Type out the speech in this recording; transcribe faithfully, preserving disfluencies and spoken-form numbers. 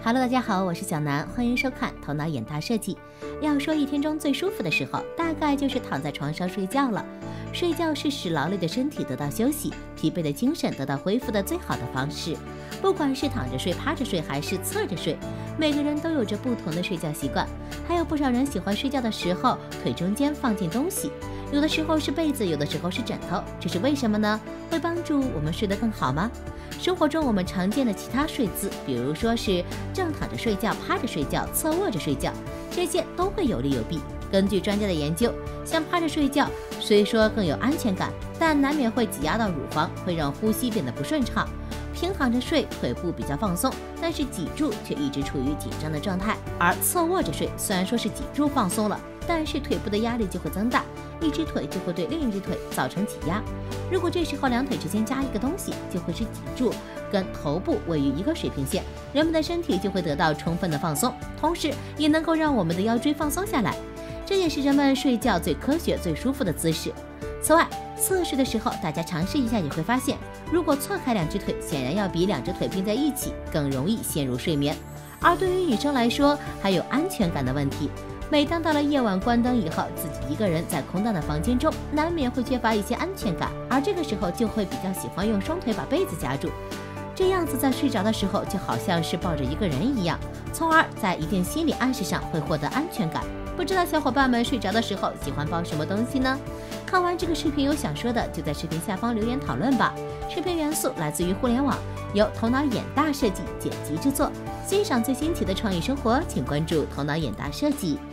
Hello， 大家好，我是小南，欢迎收看头脑眼大设计。要说一天中最舒服的时候，大概就是躺在床上睡觉了。睡觉是使劳累的身体得到休息，疲惫的精神得到恢复的最好的方式。不管是躺着睡、趴着睡，还是侧着睡，每个人都有着不同的睡觉习惯。还有不少人喜欢睡觉的时候腿中间放进东西，有的时候是被子，有的时候是枕头，这是为什么呢？会帮助我们睡得更好吗？生活中我们常见的其他睡姿，比如说是正躺着睡觉、趴着睡觉、侧卧着睡觉，这些都会有利有弊。根据专家的研究，像趴着睡觉虽说更有安全感，但难免会挤压到乳房，会让呼吸变得不顺畅。平躺着睡，腿部比较放松，但是脊柱却一直处于紧张的状态。而侧卧着睡，虽然说是脊柱放松了，但是腿部的压力就会增大，一只腿就会对另一只腿造成挤压。如果这时候两腿之间加一个东西，就会使脊柱跟头部位于一个水平线，人们的身体就会得到充分的放松，同时也能够让我们的腰椎放松下来。这也是人们睡觉最科学、最舒服的姿势。此外，侧睡的时候，大家尝试一下也会发现，如果错开两只腿，显然要比两只腿并在一起更容易陷入睡眠。而对于女生来说，还有安全感的问题。每当到了夜晚关灯以后，自己一个人在空荡的房间中，难免会缺乏一些安全感，而这个时候就会比较喜欢用双腿把被子夹住，这样子在睡着的时候就好像是抱着一个人一样，从而在一定心理暗示上会获得安全感。不知道小伙伴们睡着的时候喜欢抱什么东西呢？看完这个视频有想说的，就在视频下方留言讨论吧。视频元素来自于互联网，由头脑眼大设计剪辑制作。欣赏最新奇的创意生活，请关注头脑眼大设计。